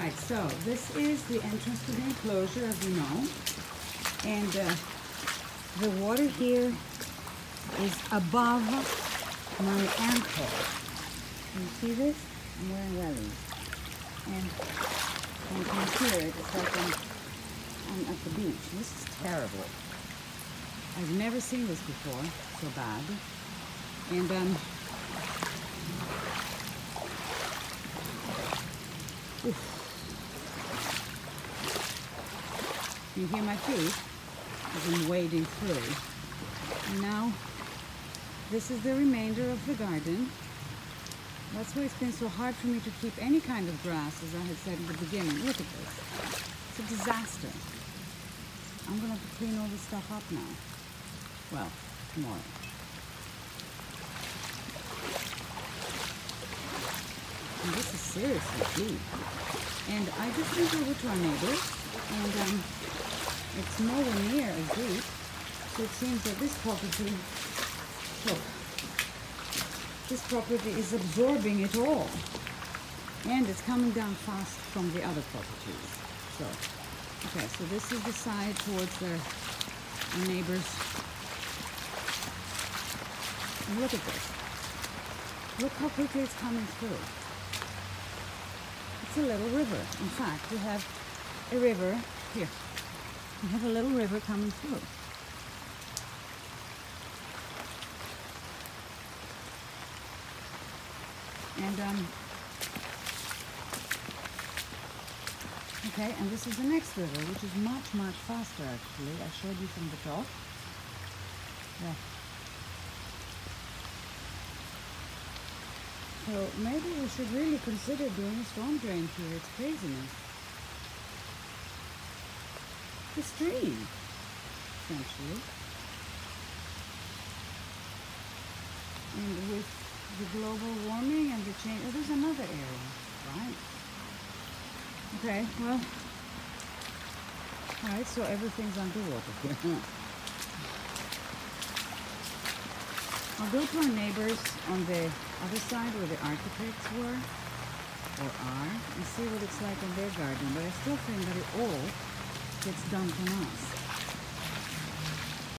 Right, so this is the entrance to the enclosure, as you know, and the water here is above my ankle. Can you see this? I'm wearing wellies, and you can hear it. It's like I'm at the beach. This is terrible. I've never seen this before, so bad. And you hear my feet as I'm wading through. And now, this is the remainder of the garden. That's why it's been so hard for me to keep any kind of grass, as I had said in the beginning. Look at this. It's a disaster. I'm going to have to clean all this stuff up now. Well, tomorrow. And this is seriously deep. And I just went over to our neighbors, and it's nowhere near as deep. So it seems that this property, look, this property is absorbing it all. And it's coming down fast from the other properties. So, okay, so this is the side towards our neighbors. And look at this. Look how quickly it's coming through. It's a little river. In fact, we have a river here. We have a little river coming through. And okay, and this is the next river, which is much, much faster actually. I showed you from the top. Yeah. So maybe we should really consider doing a storm drain here. It's craziness. The stream, essentially. And with the global warming and the change, oh, there's another area, right? Okay, well, all right, so everything's underwater here. I'll go to our neighbors on the other side where the architects were, or are, and see what it's like in their garden, but I still think that it all gets dumped on us.